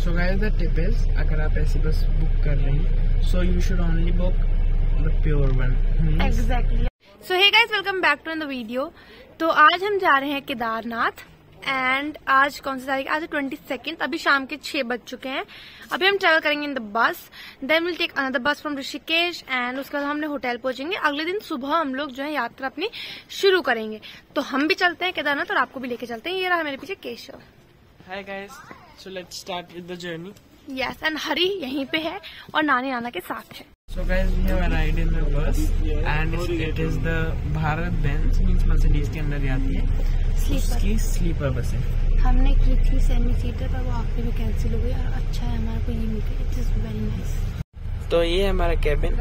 So guys the tip is, अगर आप ऐसी बस बुक कर रहे हैं so you should only book the pure one. Exactly. So hey guys, welcome back to the video. तो आज हम जा रहे हैं केदारनाथ एंड आज कौन सी तारीख? आज है 22। अभी शाम के 6 बज चुके हैं। अभी हम ट्रेवल करेंगे in the bus, then will take another bus from Rishikesh and उसके बाद हमने होटल पहुंचेंगे। अगले दिन सुबह हम लोग जो है यात्रा अपनी शुरू करेंगे। तो हम भी चलते हैं केदारनाथ और आपको भी लेके चलते हैं। ये रहा मेरे पीछे Keshav. Hi guys, so let's start with the journey. Yes, and Hari यहीं पे है और नानी नाना के साथ है। So guys, we have arrived in the bus and it is the Bharat Benz, means Mercedes के अंदर आती है। उसकी स्लीपर बस है। हमने की थी सेमी सीटर पर, वो आखिरी में कैंसिल हो गई और अच्छा है हमारे को ये मिल गया। It is very nice. तो ये है हमारा cabin.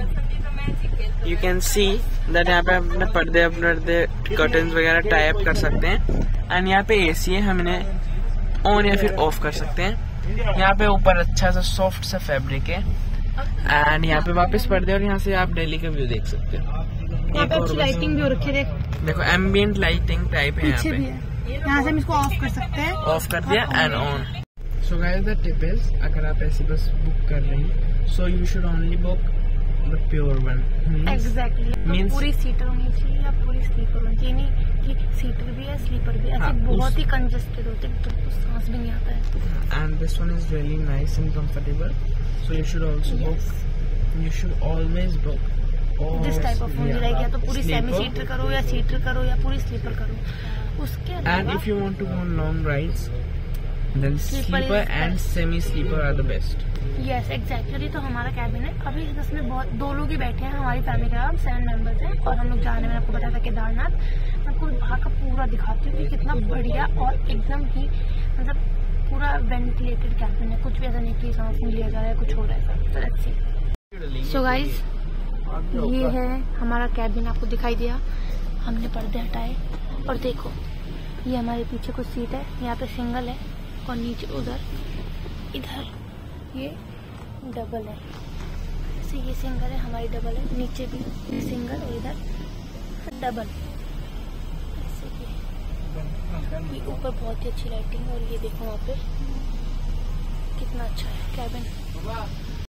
You can see that यहाँ पे अपने पर्दे कर्टन्स वगैरह टाई अप कर सकते हैं एंड यहाँ पे एसी है, हम इन्हें ऑन या फिर ऑफ कर सकते हैं। यहाँ पे ऊपर अच्छा सा सॉफ्ट सा फैब्रिक है एंड यहाँ पे वापस पर्दे और यहाँ से आप दिल्ली का व्यू देख सकते हो। यहाँ पे अच्छी लाइटिंग भी हो रखी है, देखो एम्बियंट लाइटिंग टाइप है यहाँ पे। यहाँ से हम इसको ऑफ कर सकते हैं। ऑफ कर दिया and on. So guys the tip is, अगर आप ऐसी बस बुक कर रहे हैं so you should only book the pure one. Exactly. पूरी सीटर होनी चाहिए या पूरी स्लीपर होनी चाहिए, नहीं कि सीटर भी है स्लीपर भी है। ऐसे बहुत ही कंजेस्टेड होते हैं, तो सांस भी नहीं आता है। And this one is really nice and comfortable, so you should also book, you should always book this type of only, like या तो पूरी सेमी सीटर करो या सीटर करो या पूरी स्लीपर करो। उसके and if you want to go on long rides then sleeper and semi sleeper are the best. Yes exactly. तो हमारा कैबिन है, अभी इसमें बहुत 2 लोग ही बैठे हैं हमारी फैमिली के, हम 7 मेंबर्स हैं और हम लोग जाने में आपको बताया था केदारनाथ। मैं आपको वहाँ का पूरा दिखाती हूँ कि कितना बढ़िया और एकदम ही मतलब पूरा वेंटिलेटेड कैबिन है। कुछ भी ऐसा नहीं कि सांस नहीं लिया जा रहा है, कुछ हो रहा है। तो लेट्स सी। सो गाइस, ये है हमारा कैबिन, आपको दिखाई दिया। हमने पर्दे हटाए और देखो ये हमारे पीछे कुछ सीट है, यहाँ पे सिंगल है और नीचे उधर इधर ये डबल है। ऐसे ये सिंगल है, हमारी डबल है, नीचे भी सिंगल और इधर डबल। ऐसे ये ऊपर बहुत ही अच्छी लाइटिंग है और ये देखो वहाँ पे कितना अच्छा है कैबिन।